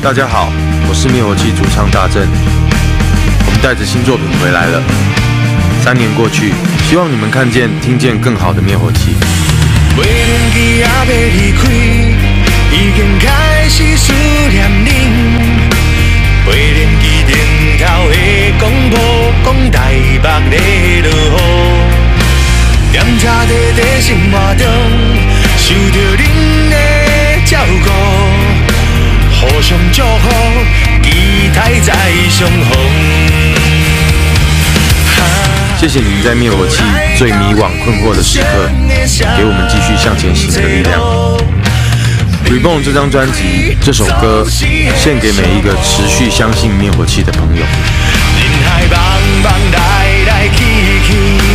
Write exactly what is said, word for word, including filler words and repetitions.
大家好，我是灭火器主唱大正，我们带着新作品回来了。三年过去，希望你们看见、听见更好的灭火器。 每年纪也要离开，已经开始思念恁。每年纪顶头的广播讲台北在落雨，点茶地在生活中，受到恁的照顾。互相祝福，期待再相逢。 谢谢你们在灭火器最迷惘困惑的时刻，给我们继续向前行的力量。Reborn 这张专辑，这首歌献给每一个持续相信灭火器的朋友。 人海茫茫来来去去。